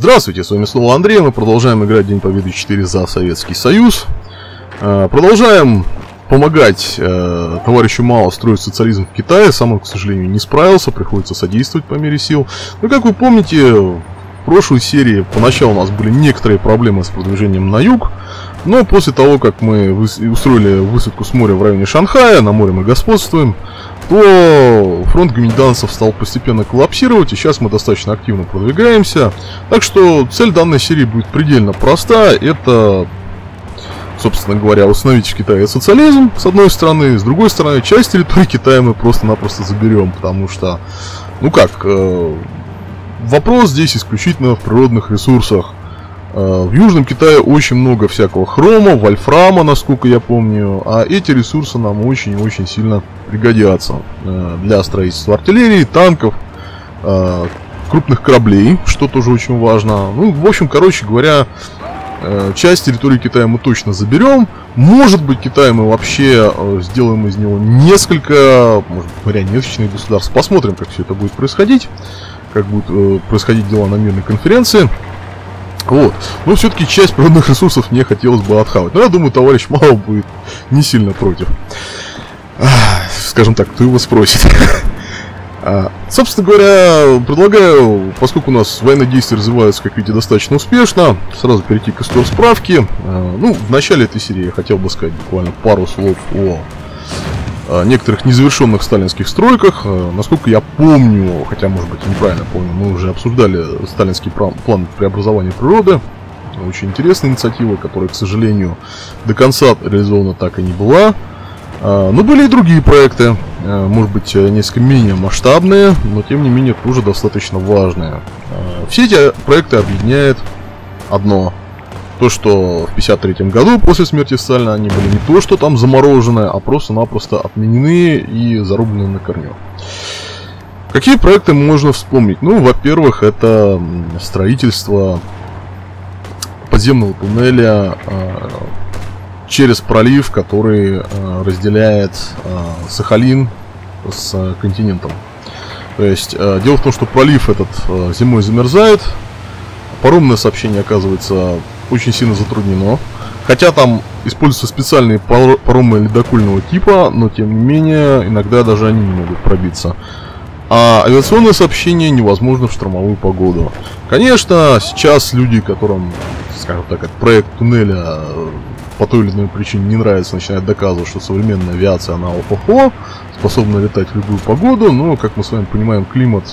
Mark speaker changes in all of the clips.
Speaker 1: Здравствуйте, с вами снова Андрей, мы продолжаем играть День Победы 4 за Советский Союз. Продолжаем помогать товарищу Мао строить социализм в Китае. Сам он, к сожалению, не справился, приходится содействовать по мере сил. Но, как вы помните, в прошлой серии поначалу у нас были некоторые проблемы с продвижением на юг. Но после того, как мы устроили высадку с моря в районе Шанхая, на море мы господствуем, то фронт гоминьданцев стал постепенно коллапсировать, и сейчас мы достаточно активно продвигаемся. Так что цель данной серии будет предельно проста. Это, собственно говоря, установить в Китае социализм, с одной стороны. С другой стороны, часть территории Китая мы просто-напросто заберем, потому что, вопрос здесь исключительно в природных ресурсах. В Южном Китае очень много всякого хрома, вольфрама, насколько я помню, а эти ресурсы нам очень-очень сильно пригодятся для строительства артиллерии, танков, крупных кораблей, что тоже очень важно. Ну, в общем, короче говоря, часть территории Китая мы точно заберем. Может быть, Китай мы вообще сделаем из него несколько, может быть, марионеточных государств. Посмотрим, как все это будет происходить, как будут происходить дела на мирной конференции. Вот. Но все-таки часть природных ресурсов мне хотелось бы отхавать. Но я думаю, товарищ Мао будет не сильно против. Скажем так, кто его спросит. Собственно говоря, предлагаю, поскольку у нас военные действия развиваются, как видите, достаточно успешно, сразу перейти к истории справки. Ну, в начале этой серии я хотел бы сказать буквально пару слов о некоторых незавершенных сталинских стройках. Насколько я помню, хотя, может быть, неправильно помню, мы уже обсуждали сталинский план преобразования природы. Очень интересная инициатива, которая, к сожалению, до конца реализована так и не была. Но были и другие проекты, может быть, несколько менее масштабные, но, тем не менее, тоже достаточно важные. Все эти проекты объединяет одно. То, что в 1953 году, после смерти Сталина, они были не то, что там заморожены, а просто-напросто отменены и зарублены на корню. Какие проекты можно вспомнить? Ну, во-первых, это строительство подземного туннеля через пролив, который разделяет Сахалин с континентом. То есть, дело в том, что пролив этот зимой замерзает, паромное сообщение оказывается очень сильно затруднено. Хотя там используются специальные паромы ледокольного типа, но тем не менее, иногда даже они не могут пробиться. А авиационное сообщение невозможно в штормовую погоду. Конечно, сейчас люди, которым, скажем так, этот проект туннеля по той или иной причине не нравится, начинают доказывать, что современная авиация, она охо-хо, способна летать в любую погоду, но, как мы с вами понимаем, климат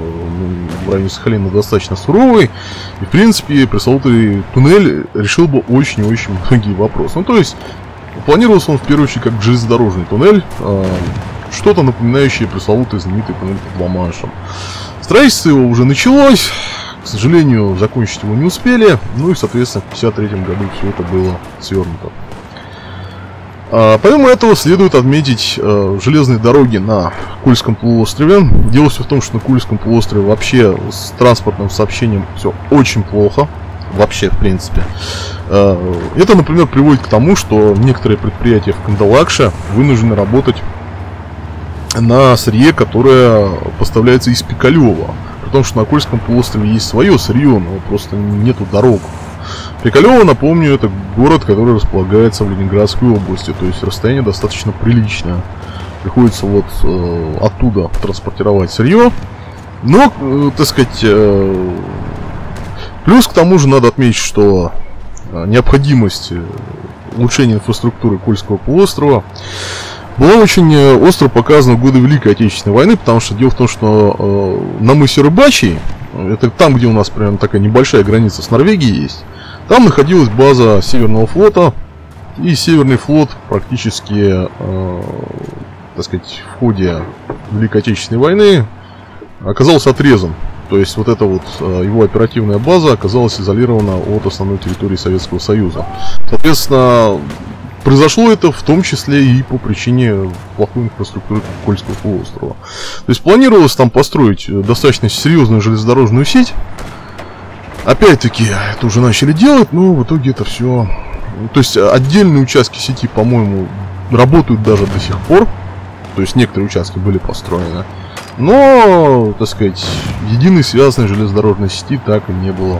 Speaker 1: в районе Сахалина достаточно суровый, и, в принципе, пресловутый туннель решил бы очень и очень многие вопросы. Ну, то есть, планировался он, в первую очередь, как железнодорожный туннель, что-то напоминающее пресловутый знаменитый туннель под Ла-Маншем. Строительство его уже началось, к сожалению, закончить его не успели, ну и, соответственно, в 1953 году все это было свернуто. Помимо этого, следует отметить железные дороги на Кольском полуострове. Дело все в том, что на Кольском полуострове вообще с транспортным сообщением все очень плохо. Вообще, в принципе. Это, например, приводит к тому, что некоторые предприятия в Кандалакше вынуждены работать на сырье, которое поставляется из Пикалева. При том, что на Кольском полуострове есть свое сырье, но просто нету дорог. Пикалево, напомню, это город, который располагается в Ленинградской области, то есть расстояние достаточно приличное. Приходится вот оттуда транспортировать сырье. Но, так сказать, плюс к тому же надо отметить, что необходимость улучшения инфраструктуры Кольского полуострова была очень остро показана в годы Великой Отечественной войны, потому что дело в том, что на мысе Рыбачий, это там, где у нас примерно такая небольшая граница с Норвегией есть, там находилась база Северного флота, и Северный флот практически, так сказать, в ходе Великой Отечественной войны оказался отрезан. То есть вот эта вот его оперативная база оказалась изолирована от основной территории Советского Союза. Соответственно, произошло это в том числе и по причине плохой инфраструктуры Кольского полуострова. То есть планировалось там построить достаточно серьезную железнодорожную сеть. Опять-таки, это уже начали делать, но в итоге это все... То есть отдельные участки сети, по-моему, работают даже до сих пор. То есть некоторые участки были построены. Но, так сказать, единой связанной железнодорожной сети так и не было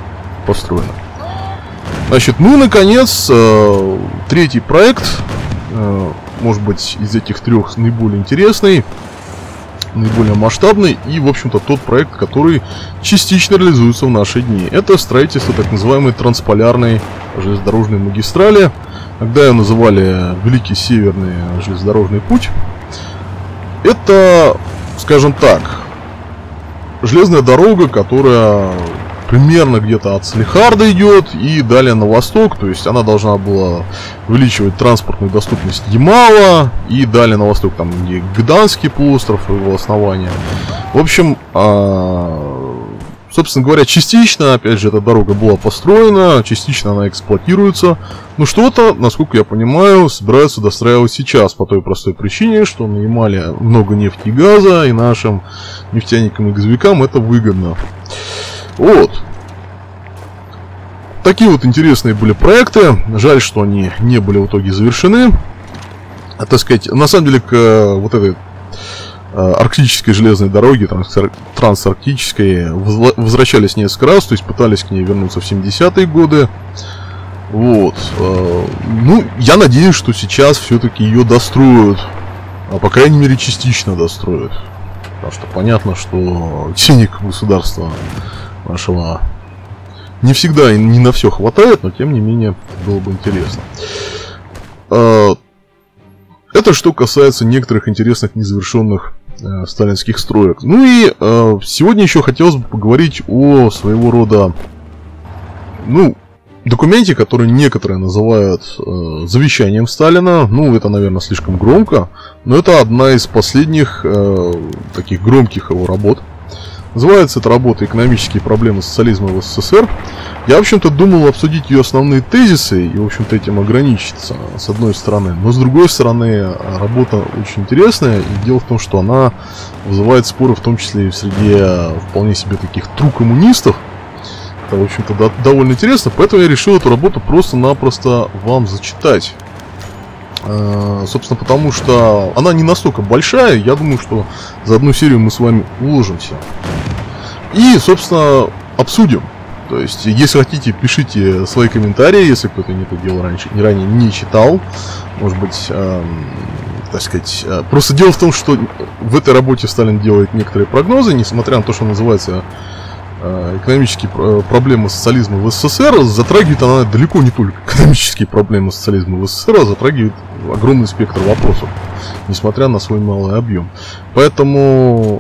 Speaker 1: построена. Значит, ну и, наконец, третий проект, может быть, из этих трех наиболее интересный, наиболее масштабный и, в общем-то, тот проект, который частично реализуется в наши дни. Это строительство так называемой трансполярной железнодорожной магистрали. Тогда ее называли Великий Северный железнодорожный путь. Это, скажем так, железная дорога, которая примерно где-то от Салехарда идет и далее на восток. То есть она должна была увеличивать транспортную доступность Ямала и далее на восток, там где Гданьский полуостров и его основание. В общем, собственно говоря, частично, опять же, эта дорога была построена, частично она эксплуатируется. Но что-то, насколько я понимаю, собираются достраивать сейчас по той простой причине, что на Ямале много нефти и газа, и нашим нефтяникам и газовикам это выгодно. Вот. Такие вот интересные были проекты. Жаль, что они не были в итоге завершены. Так сказать, на самом деле, к вот этой арктической железной дороге, трансарктической, возвращались несколько раз, то есть пытались к ней вернуться в 70-е годы. Вот. Ну, я надеюсь, что сейчас все-таки ее достроят. А по крайней мере, частично достроят. Потому что понятно, что денег государства нашего не всегда и не на все хватает, но тем не менее было бы интересно. Это что касается некоторых интересных незавершенных сталинских строек. Ну и сегодня еще хотелось бы поговорить о своего рода, ну, документе, который некоторые называют завещанием Сталина. Ну, это, наверное, слишком громко, но это одна из последних таких громких его работ. Называется эта работа «Экономические проблемы социализма в СССР». Я, в общем-то, думал обсудить ее основные тезисы и, в общем-то, этим ограничиться, с одной стороны. Но, с другой стороны, работа очень интересная. И дело в том, что она вызывает споры, в том числе и среди вполне себе таких тру-коммунистов. Это, в общем-то, довольно интересно. Поэтому я решил эту работу просто-напросто вам зачитать. Собственно, потому что она не настолько большая. Я думаю, что за одну серию мы с вами уложимся. И, собственно, обсудим. То есть, если хотите, пишите свои комментарии, если кто-то это делал ранее не читал. Может быть, так сказать, просто дело в том, что в этой работе Сталин делает некоторые прогнозы, несмотря на то, что называется «Экономические проблемы социализма в СССР», затрагивает она далеко не только экономические проблемы социализма в СССР, а затрагивает огромный спектр вопросов, несмотря на свой малый объем. Поэтому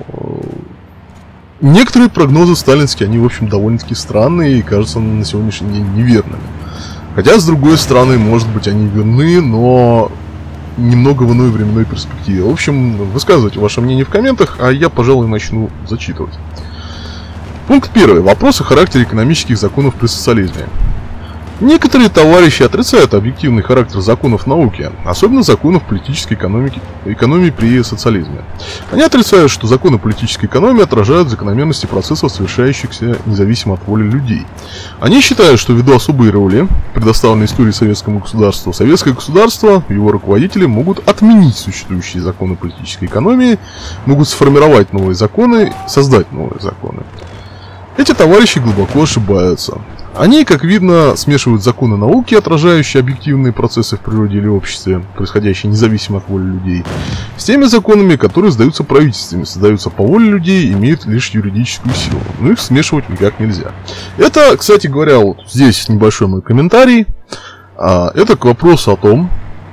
Speaker 1: некоторые прогнозы сталинские, они, в общем, довольно-таки странные и кажутся на сегодняшний день неверными. Хотя, с другой стороны, может быть, они верны, но немного в иной временной перспективе. В общем, высказывайте ваше мнение в комментах, а я, пожалуй, начну зачитывать. Пункт 1. Вопрос о характере экономических законов при социализме. Некоторые товарищи отрицают объективный характер законов науки, особенно законов политической экономии при социализме. Они отрицают, что законы политической экономии отражают закономерности процессов, совершающихся независимо от воли людей. Они считают, что ввиду особой роли, предоставленной историей советскому государству, советское государство и его руководители могут отменить существующие законы политической экономии, могут сформировать новые законы, создать новые законы. Эти товарищи глубоко ошибаются. Они, как видно, смешивают законы науки, отражающие объективные процессы в природе или обществе, происходящие независимо от воли людей, с теми законами, которые создаются правительствами, создаются по воле людей, имеют лишь юридическую силу. Но их смешивать никак нельзя. Это, кстати говоря, вот здесь небольшой мой комментарий. Это к вопросу о том,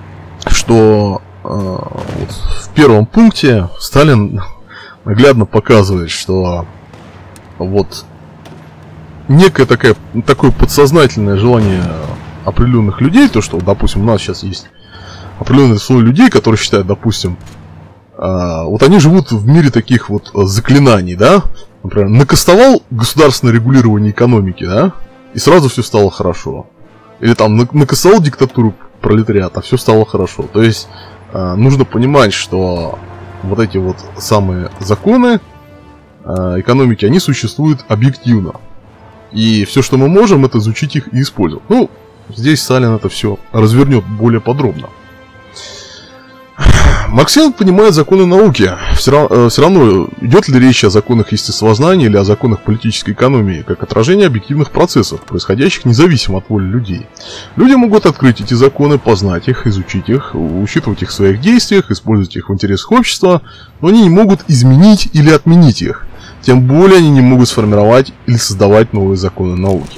Speaker 1: что вот в первом пункте Сталин наглядно показывает, что вот некое такое подсознательное желание определенных людей, то что, допустим, у нас сейчас есть определенный слой людей, которые считают, допустим, вот они живут в мире таких вот заклинаний, да, например, накастовал государственное регулирование экономики, да, и сразу все стало хорошо. Или там накастовал диктатуру пролетариата, все стало хорошо. То есть нужно понимать, что вот эти вот самые законы экономики, они существуют объективно. И все, что мы можем, это изучить их и использовать. Ну, здесь Сталин это все развернет более подробно. Марксизм понимает законы науки. Все равно, идет ли речь о законах естествознания или о законах политической экономии, как отражение объективных процессов, происходящих независимо от воли людей. Люди могут открыть эти законы, познать их, изучить их, учитывать их в своих действиях, использовать их в интересах общества, но они не могут изменить или отменить их. Тем более они не могут сформировать или создавать новые законы науки.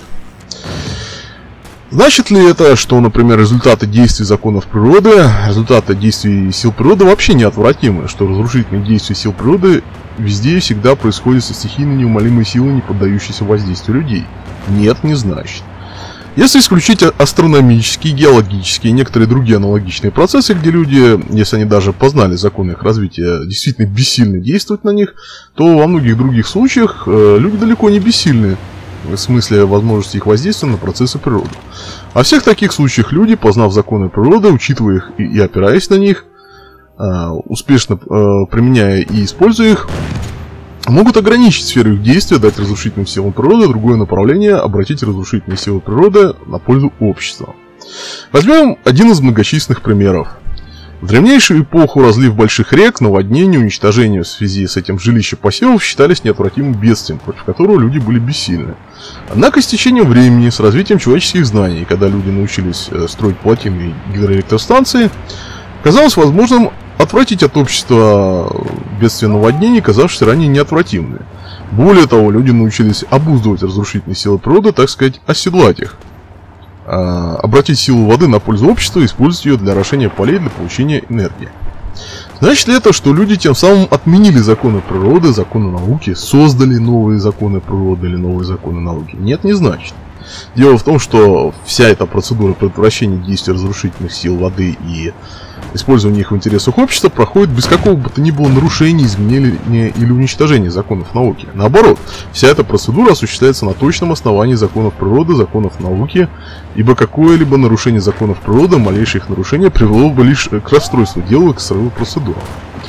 Speaker 1: Значит ли это, что, например, результаты действий законов природы, результаты действий сил природы вообще неотвратимы, что разрушительные действия сил природы везде и всегда происходят со стихийной неумолимой силой, не поддающейся воздействию людей? Нет, не значит. Если исключить астрономические, геологические и некоторые другие аналогичные процессы, где люди, если они даже познали законы их развития, действительно бессильны действовать на них, то во многих других случаях люди далеко не бессильны в смысле возможности их воздействия на процессы природы. Во всех таких случаях люди, познав законы природы, учитывая их и опираясь на них, успешно применяя и используя их, могут ограничить сферу их действия, дать разрушительным силам природы другое направление, обратить разрушительные силы природы на пользу общества. Возьмем один из многочисленных примеров. В древнейшую эпоху разлив больших рек, наводнение, уничтожение в связи с этим жилища посевов считались неотвратимым бедствием, против которого люди были бессильны. Однако с течением времени, с развитием человеческих знаний, когда люди научились строить плотины и гидроэлектростанции, казалось возможным отвратить от общества бедствия наводнений, казавшиеся ранее неотвратимыми. Более того, люди научились обуздывать разрушительные силы природы, так сказать, оседлать их. Обратить силу воды на пользу общества и использовать ее для орошения полей, для получения энергии. Значит ли это, что люди тем самым отменили законы природы, законы науки, создали новые законы природы или новые законы науки? Нет, не значит. Дело в том, что вся эта процедура предотвращения действий разрушительных сил воды и использования их в интересах общества проходит без какого бы то ни было нарушения, изменения или уничтожения законов науки. Наоборот, вся эта процедура осуществляется на точном основании законов природы, законов науки, ибо какое-либо нарушение законов природы, малейшее их нарушение привело бы лишь к расстройству дела и к срыву процедуры.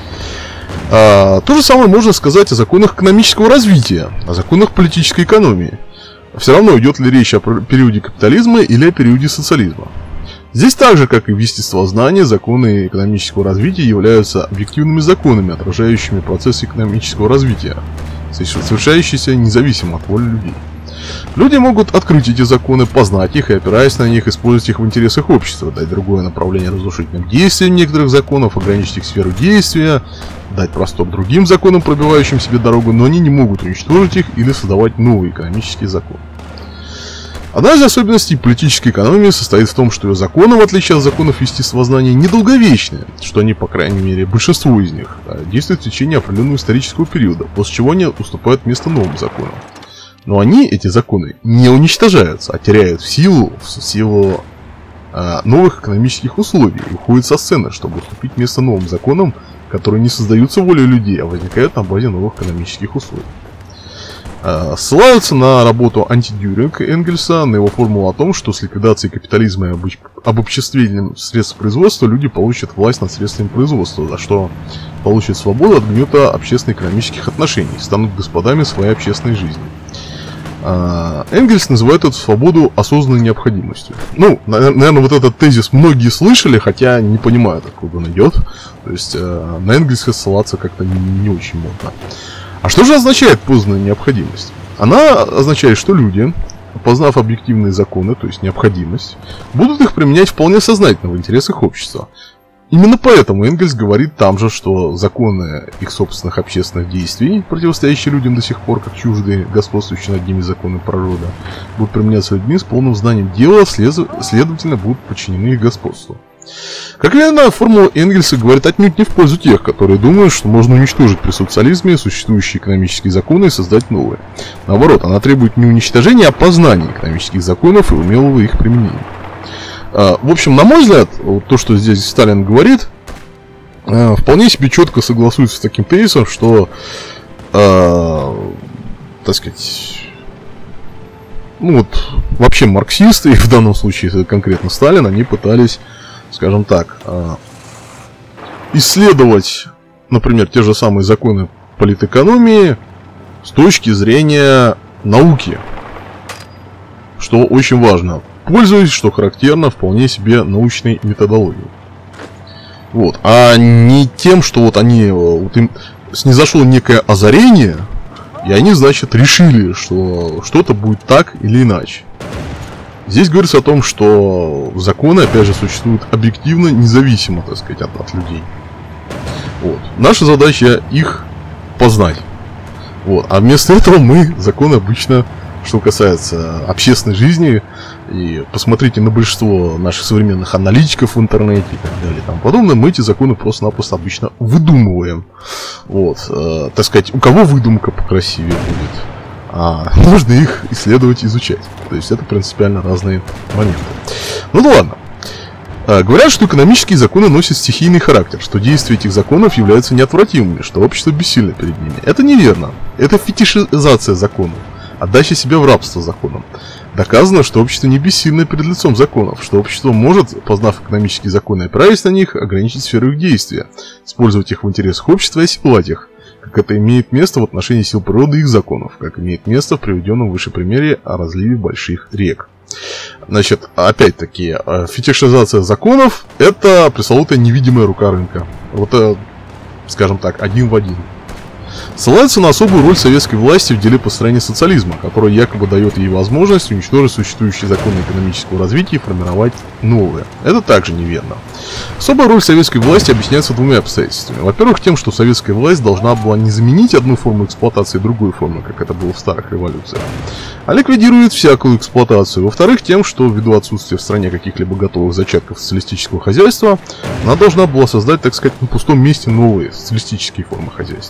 Speaker 1: То же самое можно сказать о законах экономического развития, о законах политической экономии. Все равно, идет ли речь о периоде капитализма или о периоде социализма. Здесь так же, как и в естествознании, законы экономического развития являются объективными законами, отражающими процесс экономического развития, совершающийся независимо от воли людей. Люди могут открыть эти законы, познать их и, опираясь на них, использовать их в интересах общества, дать другое направление разрушительным действиям некоторых законов, ограничить их сферу действия, дать простор другим законам, пробивающим себе дорогу, но они не могут уничтожить их или создавать новые экономические законы. Одна из особенностей политической экономии состоит в том, что ее законы, в отличие от законов естествознания, недолговечны, что они, по крайней мере, большинство из них, действуют в течение определенного исторического периода, после чего они уступают место новым законам. Но они, эти законы, не уничтожаются, а теряют силу новых экономических условий и уходят со сцены, чтобы уступить место новым законам, которые не создаются волей людей, а возникают на базе новых экономических условий. Ссылаются на работу антидюринг Энгельса, на его формулу о том, что с ликвидацией капитализма и обобществлением средств производства люди получат власть над средствами производства, за что получат свободу от гнета общественно-экономических отношений, станут господами своей общественной жизни. Энгельс называет эту свободу осознанной необходимостью. Ну, наверное, вот этот тезис многие слышали, хотя не понимают, откуда он идет. То есть на Энгельса ссылаться как-то не очень модно. А что же означает познанная необходимость? Она означает, что люди, познав объективные законы, то есть необходимость, будут их применять вполне сознательно в интересах общества. Именно поэтому Энгельс говорит там же, что законы их собственных общественных действий, противостоящие людям до сих пор как чуждые, господствующие над ними законы природы, будут применяться людьми с полным знанием дела, следовательно, будут подчинены их господству. Как верно, формула Энгельса говорит отнюдь не в пользу тех, которые думают, что можно уничтожить при социализме существующие экономические законы и создать новые. Наоборот, она требует не уничтожения, а познания экономических законов и умелого их применения. В общем, на мой взгляд, то, что здесь Сталин говорит, вполне себе четко согласуется с таким тезисом, что, так сказать, ну вот, вообще марксисты, и в данном случае это конкретно Сталин, они пытались, скажем так, исследовать, например, те же самые законы политэкономии с точки зрения науки, что очень важно, пользуясь, что характерно, вполне себе научной методологией. Вот. А не тем, что вот они, вот им снизошло некое озарение, и они, значит, решили, что что-то будет так или иначе. Здесь говорится о том, что законы, опять же, существуют объективно, независимо, так сказать, от людей. Вот. Наша задача их познать. Вот. А вместо этого мы законы обычно, что касается общественной жизни, и посмотрите на большинство наших современных аналитиков в интернете и так далее и тому подобное, мы эти законы просто-напросто обычно выдумываем. Вот. Так сказать, у кого выдумка покрасивее будет, а нужно их исследовать, изучать. То есть это принципиально разные моменты. Ну да ладно. Говорят, что экономические законы носят стихийный характер, что действия этих законов являются неотвратимыми, что общество бессильно перед ними. Это неверно. Это фетишизация законов, отдача себя в рабство законам. Доказано, что общество не бессильно перед лицом законов, что общество может, познав экономические законы и опираясь на них, ограничить сферу их действия, использовать их в интересах общества и оседлать их, как это имеет место в отношении сил природы и их законов, как имеет место в приведенном выше примере о разливе больших рек. Значит, опять-таки, фетишизация законов – это пресловутая невидимая рука рынка. Вот, скажем так, один в один. Ссылается на особую роль советской власти в деле построения социализма, которая якобы дает ей возможность уничтожить существующие законы экономического развития и формировать новые. Это также неверно. Особая роль советской власти объясняется двумя обстоятельствами. Во-первых, тем, что советская власть должна была не заменить одну форму эксплуатации другой формы, как это было в старых революциях, а ликвидирует всякую эксплуатацию. Во-вторых, тем, что ввиду отсутствия в стране каких-либо готовых зачатков социалистического хозяйства, она должна была создать, так сказать, на пустом месте новые социалистические формы хозяйства.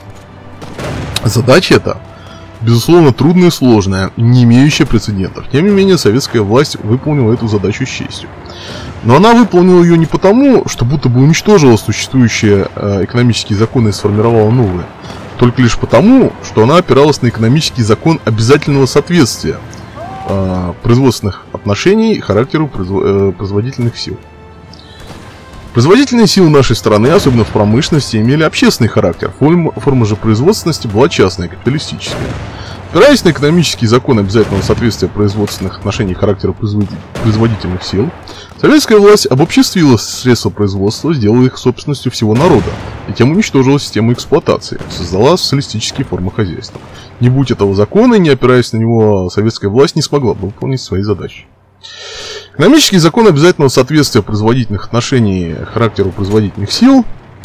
Speaker 1: Задача эта, безусловно, трудная и сложная, не имеющая прецедентов. Тем не менее, советская власть выполнила эту задачу с честью. Но она выполнила ее не потому, что будто бы уничтожила существующие экономические законы и сформировала новые, только лишь потому, что она опиралась на экономический закон обязательного соответствия производственных отношений характеру производительных сил. Производительные силы нашей страны, особенно в промышленности, имели общественный характер. Форма же производственности была частная, капиталистическая. Опираясь на экономический закон обязательного соответствия производственных отношений характера производительных сил, советская власть обобществила средства производства, сделала их собственностью всего народа, и тем уничтожила систему эксплуатации, создала социалистические формы хозяйства. Не будь этого закона, и не опираясь на него, советская власть не смогла бы выполнить свои задачи. Экономический закон обязательного соответствия производительных отношений характеру производительных сил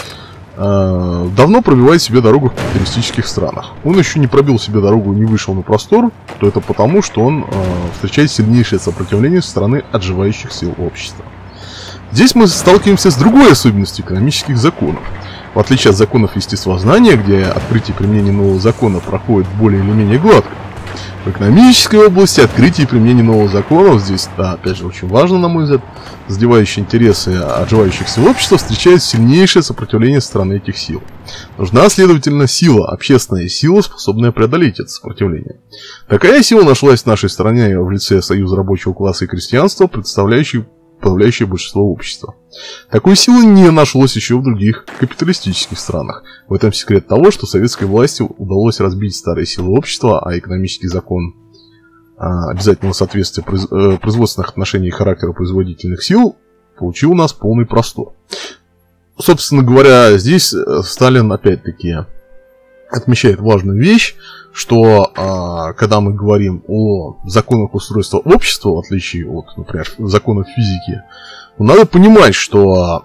Speaker 1: давно пробивает себе дорогу в капиталистических странах. Он еще не пробил себе дорогу и не вышел на простор, то это потому, что он встречает сильнейшее сопротивление со стороны отживающих сил общества. Здесь мы сталкиваемся с другой особенностью экономических законов. В отличие от законов естествознания, где открытие и применение нового закона проходит более или менее гладко, в экономической области открытие и применение нового закона, здесь, да, опять же, очень важно, на мой взгляд, задевающие интересы отживающих сил общества, встречает сильнейшее сопротивление со стороны этих сил. Нужна, следовательно, сила, общественная сила, способная преодолеть это сопротивление. Такая сила нашлась в нашей стране в лице Союза рабочего класса и крестьянства, представляющей подавляющее большинство общества. Такой силы не нашлось еще в других капиталистических странах. В этом секрет того, что советской власти удалось разбить старые силы общества, а экономический закон обязательного соответствия производственных отношений и характера производительных сил получил у нас полный простор. Собственно говоря, здесь Сталин опять-таки отмечает важную вещь, что когда мы говорим о законах устройства общества, в отличие от, например, законов физики, надо понимать, что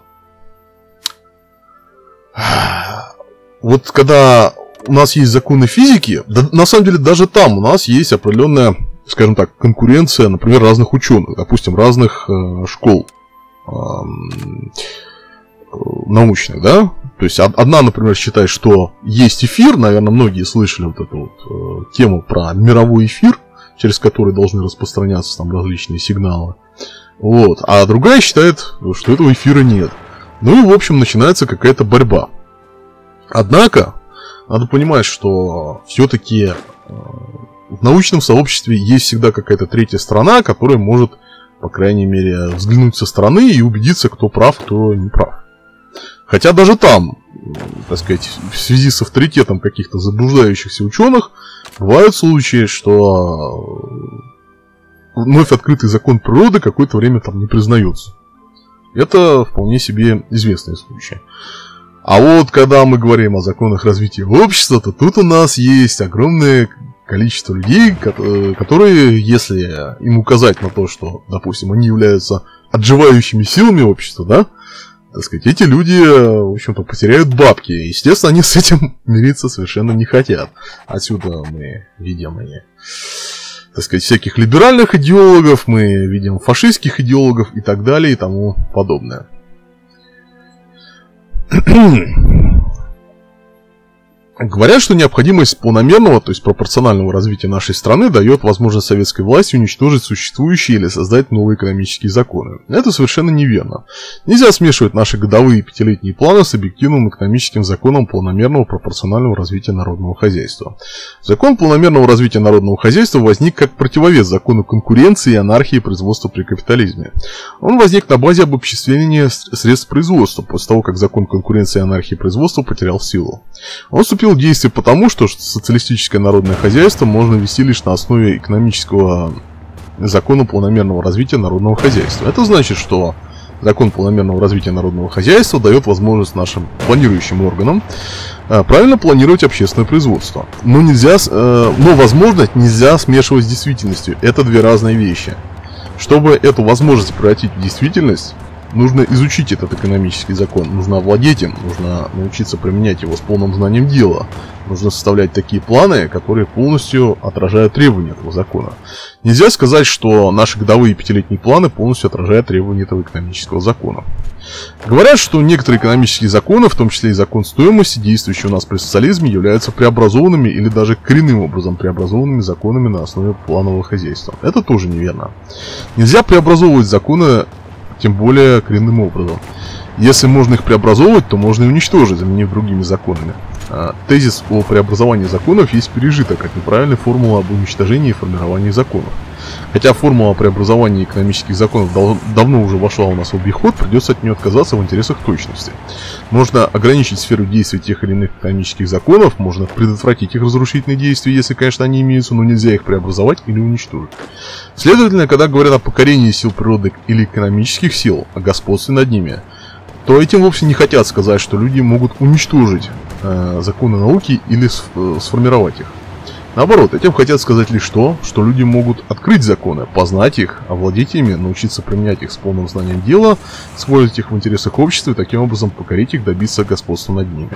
Speaker 1: вот когда у нас есть законы физики, да, на самом деле даже там у нас есть определенная, скажем так, конкуренция, например, разных ученых, допустим, разных школ научных, да? То есть одна, например, считает, что есть эфир, наверное, многие слышали вот эту вот тему про мировой эфир, через который должны распространяться там различные сигналы. Вот. А другая считает, что этого эфира нет. Ну и, в общем, начинается какая-то борьба. Однако, надо понимать, что все-таки в научном сообществе есть всегда какая-то третья сторона, которая может, по крайней мере, взглянуть со стороны и убедиться, кто прав, кто не прав. Хотя даже там, так сказать, в связи с авторитетом каких-то заблуждающихся ученых, бывают случаи, что вновь открытый закон природы какое-то время там не признается. Это вполне себе известный случай. А вот когда мы говорим о законах развития общества, то тут у нас есть огромное количество людей, которые, если им указать на то, что, допустим, они являются отживающими силами общества, да, так сказать, эти люди, в общем-то, потеряют бабки. Естественно, они с этим мириться совершенно не хотят. Отсюда мы видим и, так сказать, всяких либеральных идеологов, мы видим фашистских идеологов и так далее и тому подобное. Говорят, что необходимость планомерного, то есть пропорционального развития нашей страны дает возможность советской власти уничтожить существующие или создать новые экономические законы. Это совершенно неверно. Нельзя смешивать наши годовые и пятилетние планы с объективным экономическим законом планомерного пропорционального развития народного хозяйства. Закон планомерного развития народного хозяйства возник как противовес закону конкуренции и анархии производства при капитализме. Он возник на базе обобществления средств производства, после того, как закон конкуренции и анархии производства потерял силу. Он вступил в действие потому, что социалистическое народное хозяйство можно вести лишь на основе экономического закона планомерного развития народного хозяйства. Это значит, что закон планомерного развития народного хозяйства дает возможность нашим планирующим органам правильно планировать общественное производство. Но возможность нельзя смешивать с действительностью. Это две разные вещи. Чтобы эту возможность превратить в действительность, нужно изучить этот экономический закон, нужно овладеть им, нужно научиться применять его с полным знанием дела. Нужно составлять такие планы, которые полностью отражают требования этого закона. Нельзя сказать, что наши годовые пятилетние планы полностью отражают требования этого экономического закона. Говорят, что некоторые экономические законы, в том числе и закон стоимости, действующий у нас при социализме, являются преобразованными или даже коренным образом преобразованными законами на основе планового хозяйства. Это тоже неверно. Нельзя преобразовывать законы, тем более коренным образом. Если можно их преобразовывать, то можно и уничтожить, заменив другими законами. Тезис о преобразовании законов есть пережиток, как неправильная формула об уничтожении и формировании законов. Хотя формула о преобразовании экономических законов давно уже вошла у нас в обиход, придется от нее отказаться в интересах точности. Можно ограничить сферу действия тех или иных экономических законов, можно предотвратить их разрушительные действия, если, конечно, они имеются, но нельзя их преобразовать или уничтожить. Следовательно, когда говорят о покорении сил природы или экономических сил, о господстве над ними, то этим вовсе не хотят сказать, что люди могут уничтожить законы науки или сформировать их. Наоборот, этим хотят сказать лишь то, что люди могут открыть законы, познать их, овладеть ими, научиться применять их с полным знанием дела, использовать их в интересах общества и таким образом покорить их, добиться господства над ними.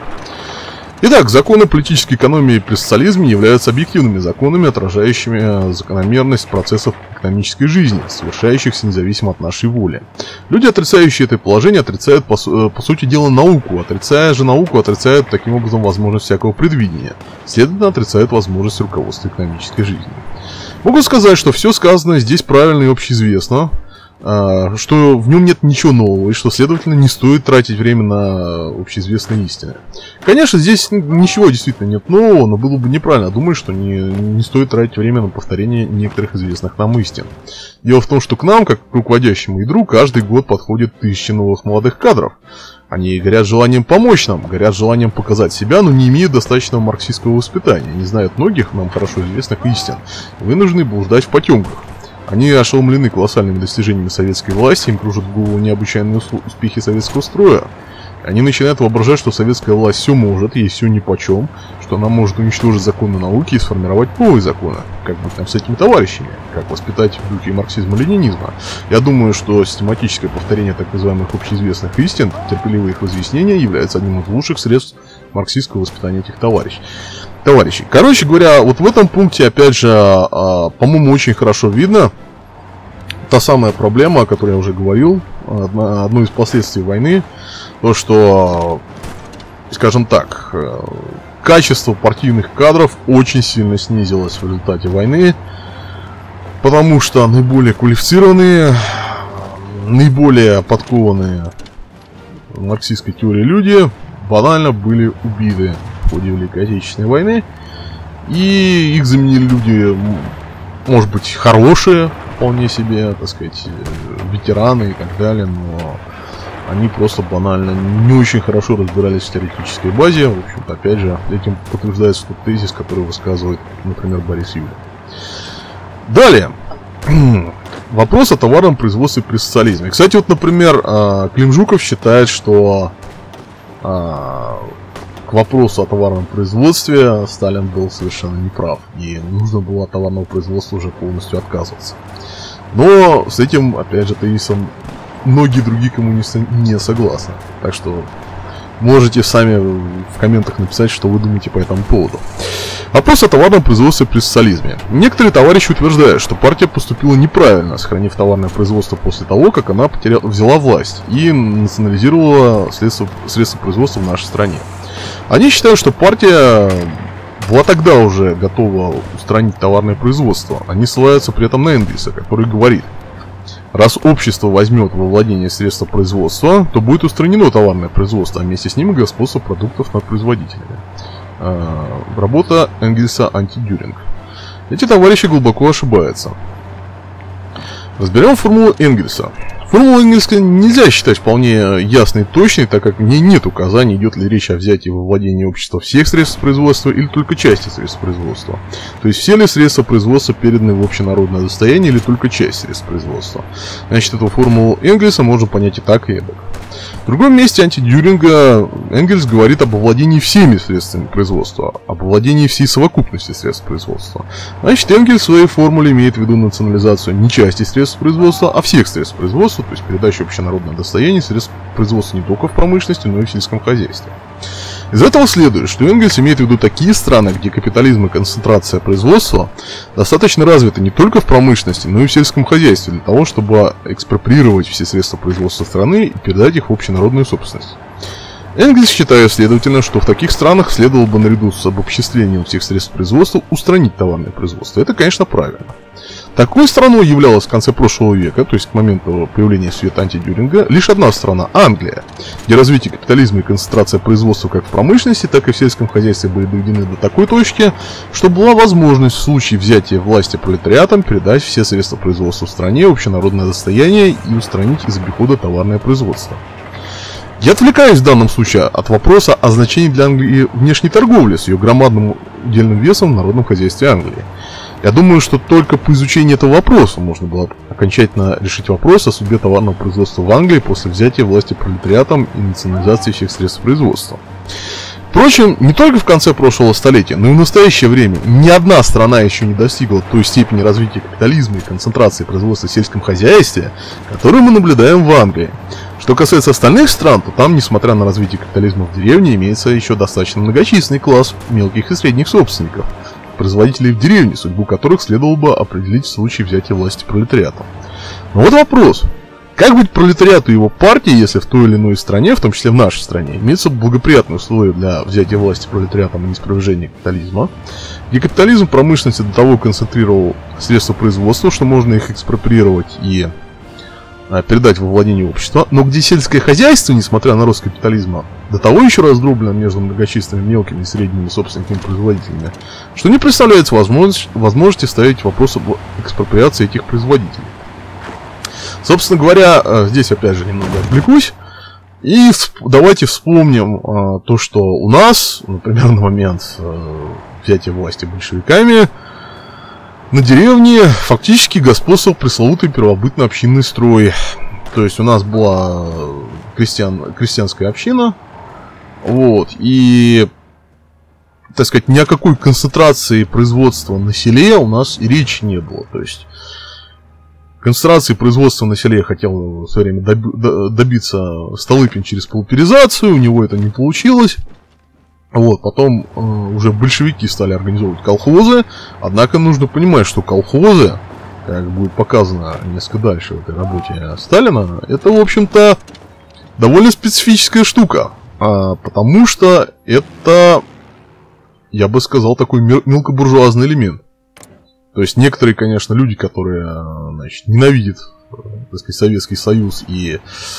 Speaker 1: Итак, законы политической экономии при социализме являются объективными законами, отражающими закономерность процессов экономической жизни, совершающихся независимо от нашей воли. Люди, отрицающие это положение, отрицают по сути дела науку. Отрицая же науку, отрицают таким образом возможность всякого предвидения. Следовательно, отрицают возможность руководства экономической жизнью. Могу сказать, что все сказанное здесь правильно и общеизвестно, что в нем нет ничего нового, и что, следовательно, не стоит тратить время на общеизвестные истины. Конечно, здесь ничего действительно нет нового, но было бы неправильно думать, что не стоит тратить время на повторение некоторых известных нам истин. Дело в том, что к нам, как к руководящему ядру, каждый год подходит тысячи новых молодых кадров. Они горят желанием помочь нам, горят желанием показать себя, но не имеют достаточного марксистского воспитания, не знают многих нам хорошо известных истин, вынуждены блуждать в потемках. Они ошеломлены колоссальными достижениями советской власти, им кружат в голову необычайные успехи советского строя. Они начинают воображать, что советская власть все может, ей все нипочем, что она может уничтожить законы науки и сформировать новые законы. Как быть нам с этими товарищами? Как воспитать в духе марксизма-ленинизма? Я думаю, что систематическое повторение так называемых общеизвестных истин, терпеливое их разъяснение, является одним из лучших средств марксистского воспитания этих товарищей. Короче говоря, вот в этом пункте, опять же, по-моему, очень хорошо видно та самая проблема, о которой я уже говорил, одно из последствий войны, то, что, скажем так, качество партийных кадров очень сильно снизилось в результате войны, потому что наиболее квалифицированные, наиболее подкованные в марксистской теории люди банально были убиты в ходе Великой Отечественной войны, и их заменили люди, может быть, хорошие, вполне себе, так сказать, ветераны и так далее, но они просто банально не очень хорошо разбирались в теоретической базе. В общем-то, опять же, этим подтверждается тот тезис, который высказывает, например, Борис Юля. Далее. вопрос о товарном производстве при социализме. Кстати, вот, например, Клим Жуков считает, что к вопросу о товарном производстве Сталин был совершенно неправ, и нужно было от товарного производства уже полностью отказываться. Но с этим, опять же, тезисом многие другие коммунисты не согласны. Так что можете сами в комментах написать, что вы думаете по этому поводу. Вопрос о товарном производстве при социализме. Некоторые товарищи утверждают, что партия поступила неправильно, сохранив товарное производство после того, как она взяла власть и национализировала средства производства в нашей стране. Они считают, что партия была тогда уже готова устранить товарное производство. Они ссылаются при этом на Энгельса, который говорит: раз общество возьмет во владение средства производства, то будет устранено товарное производство, а вместе с ним и господство продуктов над производителями. Работа Энгельса «Антидюринг». Эти товарищи глубоко ошибаются. Разберем формулу Энгельса. Формулу Энгельса нельзя считать вполне ясной и точной, так как в ней нет указаний, идет ли речь о взятии во владение общества всех средств производства или только части средств производства. То есть все ли средства производства переданы в общенародное достояние или только часть средств производства. Значит, эту формулу Энгельса можно понять и так, и эдак. В другом месте антидюринга Энгельс говорит об овладении всеми средствами производства, об овладении всей совокупности средств производства. Значит, Энгельс в своей формуле имеет в виду национализацию не части средств производства, а всех средств производства, то есть передачу общенародного достояния средств производства не только в промышленности, но и в сельском хозяйстве. Из этого следует, что Энгельс имеет в виду такие страны, где капитализм и концентрация производства достаточно развиты не только в промышленности, но и в сельском хозяйстве, для того, чтобы экспроприировать все средства производства страны и передать их в общенародную собственность. Энгельс считает, следовательно, что в таких странах следовало бы наряду с обобществлением всех средств производства устранить товарное производство. Это, конечно, правильно. Такой страной являлась в конце прошлого века, то есть к моменту появления в свет антидюринга, лишь одна страна – Англия, где развитие капитализма и концентрация производства как в промышленности, так и в сельском хозяйстве были доведены до такой точки, что была возможность в случае взятия власти пролетариатом передать все средства производства в стране, общенародное достояние и устранить из обихода товарное производство. Я отвлекаюсь в данном случае от вопроса о значении для Англии внешней торговли с ее громадным удельным весом в народном хозяйстве Англии. Я думаю, что только по изучению этого вопроса можно было окончательно решить вопрос о судьбе товарного производства в Англии после взятия власти пролетариатом и национализации всех средств производства. Впрочем, не только в конце прошлого столетия, но и в настоящее время ни одна страна еще не достигла той степени развития капитализма и концентрации производства в сельском хозяйстве, которую мы наблюдаем в Англии. Что касается остальных стран, то там, несмотря на развитие капитализма в деревне, имеется еще достаточно многочисленный класс мелких и средних собственников, производителей в деревне, судьбу которых следовало бы определить в случае взятия власти пролетариатом. Но вот вопрос. Как быть пролетариату и его партии, если в той или иной стране, в том числе в нашей стране, имеются благоприятные условия для взятия власти пролетариатом и неспровержения капитализма, где капитализм в промышленности до того концентрировал средства производства, что можно их экспроприировать и передать во владение общества, но где сельское хозяйство, несмотря на рост капитализма, до того еще раздроблено между многочисленными мелкими и средними собственниками-производителями, что не представляется возможности ставить вопрос об экспроприации этих производителей. Собственно говоря, здесь опять же немного отвлекусь, и давайте вспомним то, что у нас, например, на момент взятия власти большевиками, на деревне фактически господствовал пресловутый первобытно-общинный строй. То есть у нас была крестьянская община, вот, и, так сказать, ни о какой концентрации производства на селе у нас и речи не было. То есть концентрации производства на селе хотел в свое время добиться Столыпин через пауперизацию, у него это не получилось. Вот, потом уже большевики стали организовывать колхозы, однако нужно понимать, что колхозы, как будет показано несколько дальше в этой работе Сталина, это, в общем-то, довольно специфическая штука, потому что это, я бы сказал, такой мелкобуржуазный элемент. То есть некоторые, конечно, люди, которые, значит, ненавидят, так сказать, Советский Союз и,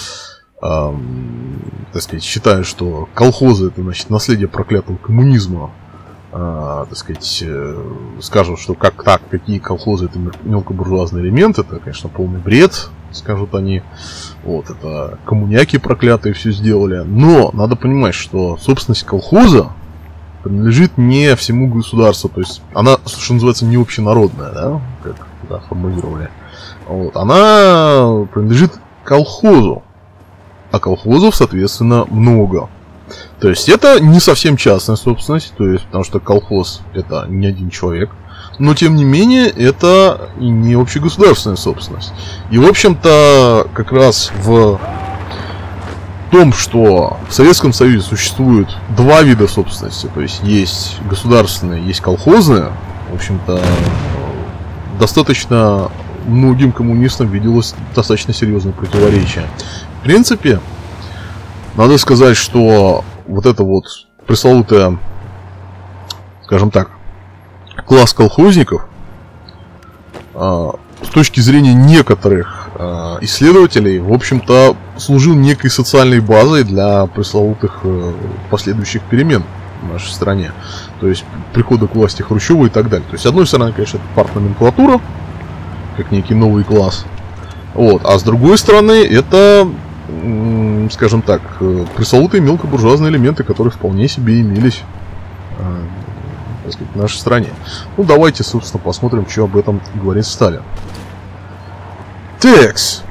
Speaker 1: так сказать, считают, что колхозы это, значит, наследие проклятого коммунизма, так сказать, скажут, что как так, какие колхозы это мелкобуржуазный элемент, это, конечно, полный бред, скажут они, вот, это коммуняки проклятые все сделали, но надо понимать, что собственность колхоза принадлежит не всему государству, то есть она, что называется, не общенародная, да, как да, формулировали. Вот. Она принадлежит колхозу, а колхозов, соответственно, много. То есть это не совсем частная собственность, то есть, потому что колхоз это не один человек, но тем не менее это и не общегосударственная собственность. И в общем-то как раз в том, что в Советском Союзе существует два вида собственности, то есть есть государственная, есть колхозная, в общем-то достаточно многим коммунистам виделось достаточно серьезное противоречие. В принципе, надо сказать, что вот это вот пресловутое, скажем так, класс колхозников, с точки зрения некоторых исследователей, в общем-то, служил некой социальной базой для пресловутых последующих перемен в нашей стране. То есть прихода к власти Хрущева и так далее. То есть, с одной стороны, конечно, это партноменклатура, как некий новый класс. Вот. А с другой стороны, это, скажем так, пресловутые мелкобуржуазные элементы, которые вполне себе имелись, так сказать, в нашей стране. Ну, давайте, собственно, посмотрим, что об этом говорит Сталин. Текс.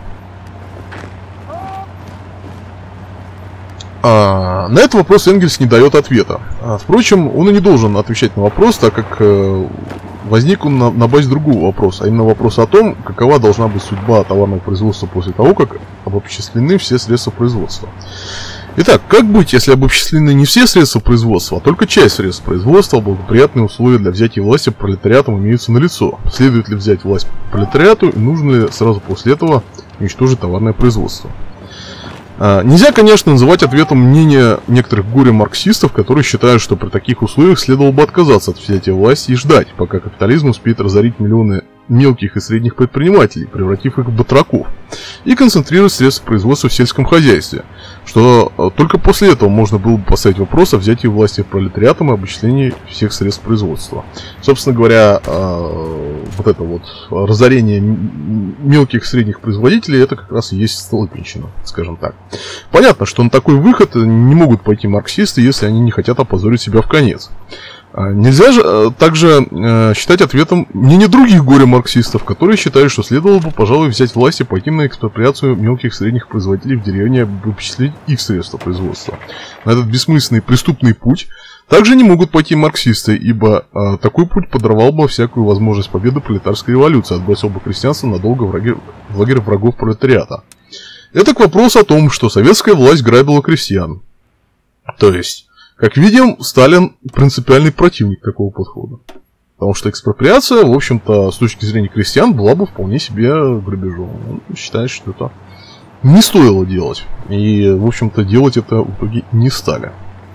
Speaker 1: На этот вопрос Энгельс не дает ответа. Впрочем, он и не должен отвечать на вопрос, так как возник он на базе другого вопроса, а именно вопроса о том, какова должна быть судьба товарного производства после того, как обобщены все средства производства. Итак, как быть, если обобщены не все средства производства, а только часть средств производства, а благоприятные условия для взятия власти пролетариатом имеются налицо? Следует ли взять власть пролетариату и нужно ли сразу после этого уничтожить товарное производство? Нельзя, конечно, называть ответом мнение некоторых горе-марксистов, которые считают, что при таких условиях следовало бы отказаться от взятия власти и ждать, пока капитализм успеет разорить миллионы мелких и средних предпринимателей, превратив их в батраков, и концентрировать средства производства в сельском хозяйстве, что только после этого можно было бы поставить вопрос о взятии власти пролетариатом и обобщении всех средств производства. Собственно говоря, вот это вот разорение мелких и средних производителей, это как раз и есть столпничина, скажем так. Понятно, что на такой выход не могут пойти марксисты, если они не хотят опозорить себя в конец. Нельзя же также считать ответом мнение других горе-марксистов, которые считают, что следовало бы, пожалуй, взять власть и пойти на экспроприацию мелких и средних производителей в деревне, обобщить их средства производства. На этот бессмысленный преступный путь также не могут пойти марксисты, ибо такой путь подорвал бы всякую возможность победы пролетарской революции, отбросил бы крестьянство надолго в лагерь врагов пролетариата. Это к вопросу о том, что советская власть грабила крестьян. То есть, как видим, Сталин принципиальный противник такого подхода. Потому что экспроприация, в общем-то, с точки зрения крестьян, была бы вполне себе грабежом. Он считает, что это не стоило делать. И, в общем-то, делать это в итоге не стали.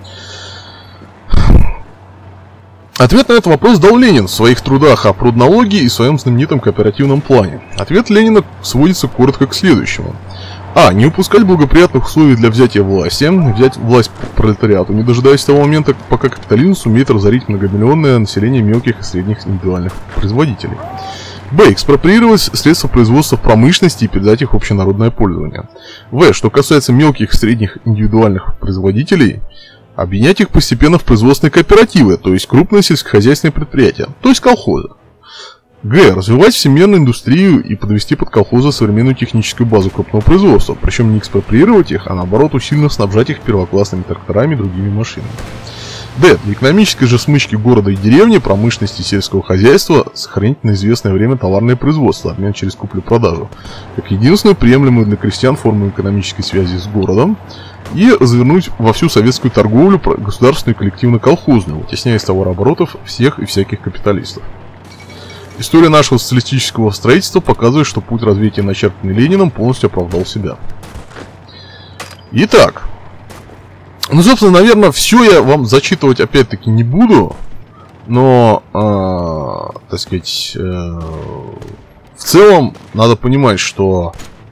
Speaker 1: Ответ на этот вопрос дал Ленин в своих трудах о пруднологии и в своем знаменитом кооперативном плане. Ответ Ленина сводится коротко к следующему. Не упускать благоприятных условий для взятия власти, взять власть пролетариату, не дожидаясь того момента, пока капитализм сумеет разорить многомиллионное население мелких и средних индивидуальных производителей. Б. Экспроприировать средства производства в промышленности и передать их в общенародное пользование. В. Что касается мелких и средних индивидуальных производителей, объединять их постепенно в производственные кооперативы, то есть крупные сельскохозяйственные предприятия, то есть колхозы. Г. Развивать всемирную индустрию и подвести под колхозы современную техническую базу крупного производства, причем не экспроприировать их, а наоборот усиленно снабжать их первоклассными тракторами и другими машинами. Д. Для экономической же смычки города и деревни, промышленности и сельского хозяйства сохранить на известное время товарное производство, обмен через куплю-продажу, как единственную приемлемую для крестьян форму экономической связи с городом, и развернуть во всю советскую торговлю государственную и коллективно-колхозную, вытесняя из товарооборотов всех и всяких капиталистов. История нашего социалистического строительства показывает, что путь развития, начертанный Лениным, полностью оправдал себя. Итак, собственно, наверное, все я вам зачитывать опять-таки не буду, но, так сказать, в целом надо понимать, что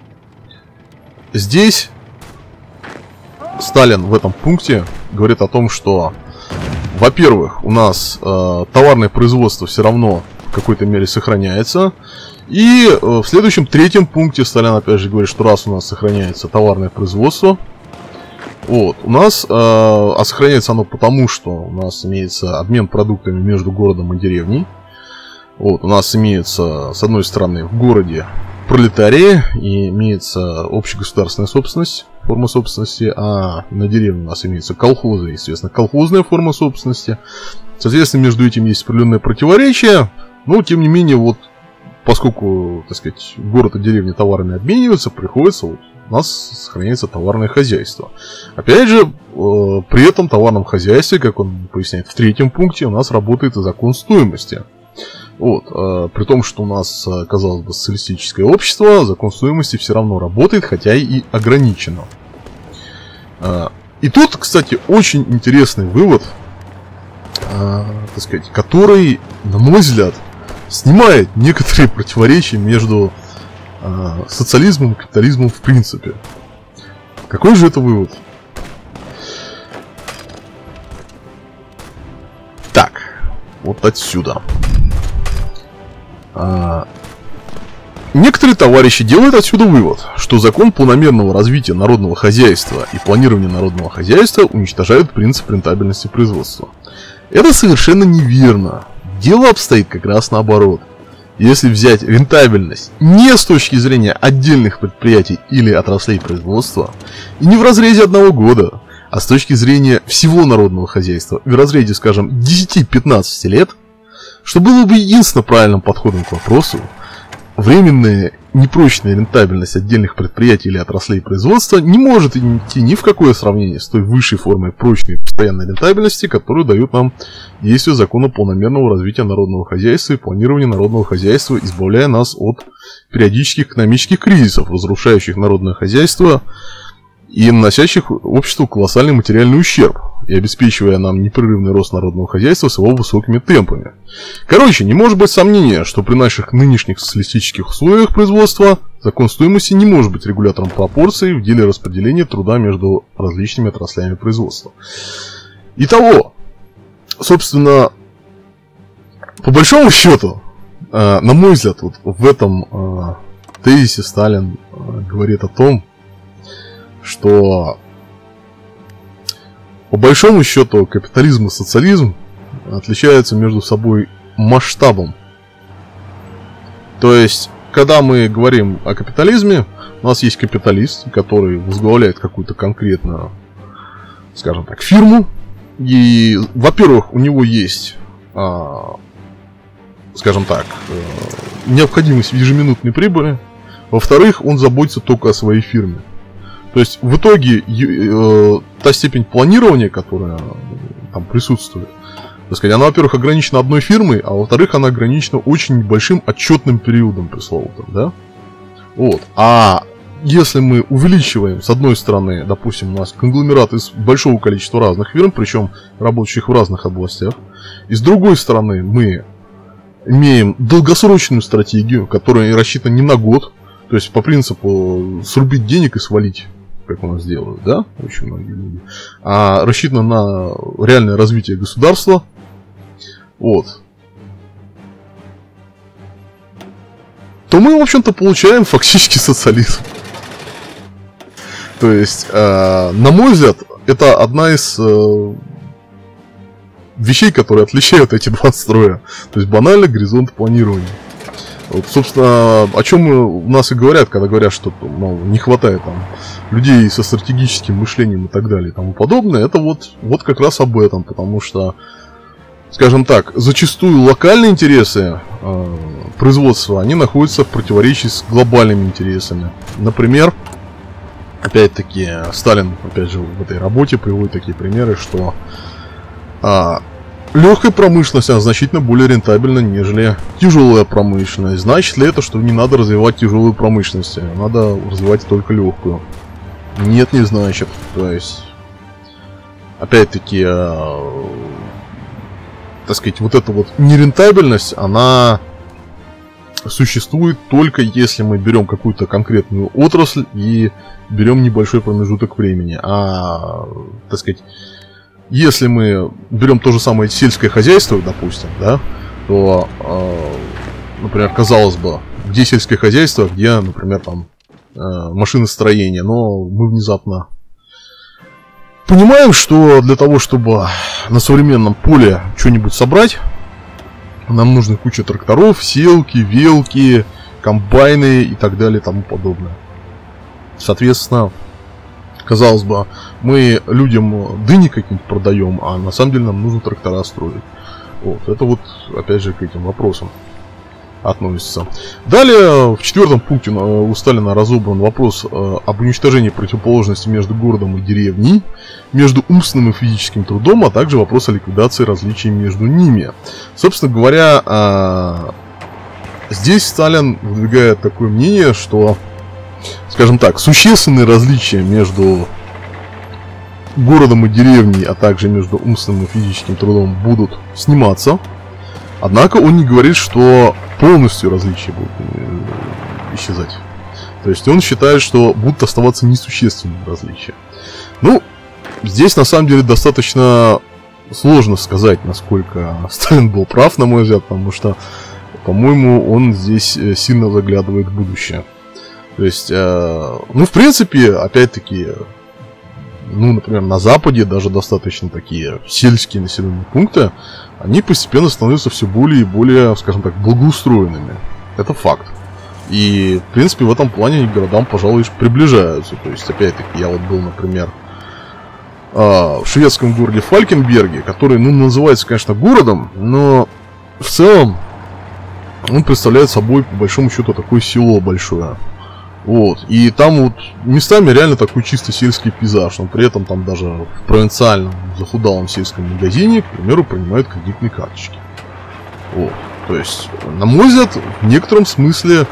Speaker 1: здесь Сталин в этом пункте говорит о том, что, во-первых, у нас товарное производство все равно в какой-то мере сохраняется. И в следующем, третьем пункте Сталин опять же говорит, что раз у нас сохраняется товарное производство, Вот, у нас, а сохраняется оно потому, что у нас имеется обмен продуктами между городом и деревней. Вот, у нас имеется, с одной стороны, в городе пролетарии, и имеется общегосударственная собственность, форма собственности, а на деревне у нас имеется колхозы, естественно, колхозная форма собственности. Соответственно, между этим есть определенное противоречие, но, тем не менее, вот, поскольку, так сказать, город и деревня товарами обмениваются, приходится, вот, у нас сохраняется товарное хозяйство. Опять же, при этом товарном хозяйстве, как он поясняет в 3-м пункте, у нас работает и закон стоимости. Вот, при том, что у нас, казалось бы, социалистическое общество, закон стоимости все равно работает, хотя и ограничено. И тут, кстати, очень интересный вывод, так сказать, который, на мой взгляд, снимает некоторые противоречия между социализмом и капитализмом в принципе. Какой же это вывод? Так, вот отсюда. Некоторые товарищи делают отсюда вывод, что закон планомерного развития народного хозяйства и планирования народного хозяйства уничтожают принцип рентабельности производства. Это совершенно неверно. Дело обстоит как раз наоборот. Если взять рентабельность не с точки зрения отдельных предприятий или отраслей производства, и не в разрезе одного года, а с точки зрения всего народного хозяйства, в разрезе, скажем, 10-15 лет, что было бы единственно правильным подходом к вопросу, временная непрочная рентабельность отдельных предприятий или отраслей производства не может идти ни в какое сравнение с той высшей формой прочной постоянной рентабельности, которую дают нам действия закона планомерного развития народного хозяйства и планирования народного хозяйства, избавляя нас от периодических экономических кризисов, разрушающих народное хозяйство и наносящих обществу колоссальный материальный ущерб, и обеспечивая нам непрерывный рост народного хозяйства с его высокими темпами. Короче, не может быть сомнения, что при наших нынешних социалистических условиях производства закон стоимости не может быть регулятором пропорций в деле распределения труда между различными отраслями производства. Итого, собственно, по большому счету, на мой взгляд, вот в этом тезисе Сталин говорит о том, что по большому счету капитализм и социализм отличаются между собой масштабом. То есть, когда мы говорим о капитализме, у нас есть капиталист, который возглавляет какую-то конкретную, скажем так, фирму. И, во-первых, у него есть, скажем так, необходимость в ежеминутной прибыли. Во-вторых, он заботится только о своей фирме. То есть, в итоге, та степень планирования, которая там присутствует, так сказать, она, во-первых, ограничена одной фирмой, а во-вторых, она ограничена очень небольшим отчетным периодом пресловутым, да? Вот. А если мы увеличиваем, с одной стороны, допустим, у нас конгломерат из большого количества разных фирм, причем работающих в разных областях, и с другой стороны, мы имеем долгосрочную стратегию, которая рассчитана не на год, то есть по принципу срубить денег и свалить, как у нас делают, да, очень многие люди, а рассчитано на реальное развитие государства, вот, то мы, в общем-то, получаем фактически социализм. То есть, на мой взгляд, это одна из вещей, которые отличают эти два строя. То есть, банально горизонт планирования. Вот, собственно, о чем у нас и говорят, когда говорят, что мол, не хватает там людей со стратегическим мышлением и так далее и тому подобное, это вот как раз об этом, потому что, скажем так, зачастую локальные интересы производства, они находятся в противоречии с глобальными интересами. Например, опять-таки, Сталин, опять же, в этой работе приводит такие примеры, что легкая промышленность, она значительно более рентабельна, нежели тяжелая промышленность. Значит ли это, что не надо развивать тяжелую промышленность, а надо развивать только легкую? Нет, не значит. То есть, опять-таки, так сказать, вот эта вот нерентабельность, она существует только если мы берем какую-то конкретную отрасль и берем небольшой промежуток времени. А, так сказать, если мы берем то же самое сельское хозяйство, допустим, да, то, например, казалось бы, где сельское хозяйство, где, например, там машиностроение, но мы внезапно понимаем, что для того, чтобы на современном поле что-нибудь собрать, нам нужна куча тракторов, селки, велки, комбайны и так далее и тому подобное. Соответственно, казалось бы, мы людям дыни какие-нибудь продаем, а на самом деле нам нужно трактора строить. Вот, это вот, опять же, к этим вопросам относится. Далее, в 4 пункте у Сталина разобран вопрос об уничтожении противоположности между городом и деревней, между умственным и физическим трудом, а также вопрос о ликвидации различий между ними. Собственно говоря, здесь Сталин выдвигает такое мнение, что, скажем так, существенные различия между городом и деревней, а также между умственным и физическим трудом будут сниматься. Однако он не говорит, что полностью различия будут исчезать. То есть он считает, что будут оставаться несущественные различия. Ну, здесь на самом деле достаточно сложно сказать, насколько Сталин был прав, на мой взгляд, потому что, по-моему, он здесь сильно заглядывает в будущее. То есть, ну, в принципе, опять-таки, ну, например, на Западе даже достаточно такие сельские населенные пункты, они постепенно становятся все более и более, скажем так, благоустроенными. Это факт. И, в принципе, в этом плане они к городам, пожалуй, приближаются. То есть, опять-таки, я вот был, например, в шведском городе Фалькенберге, который, ну, называется, конечно, городом, но в целом он представляет собой, по большому счету, такое село большое. Вот, и там вот местами реально такой чисто сельский пейзаж, но при этом там даже в провинциальном захудалом сельском магазине, к примеру, принимают кредитные карточки. Вот, то есть, на мой взгляд, в некотором смысле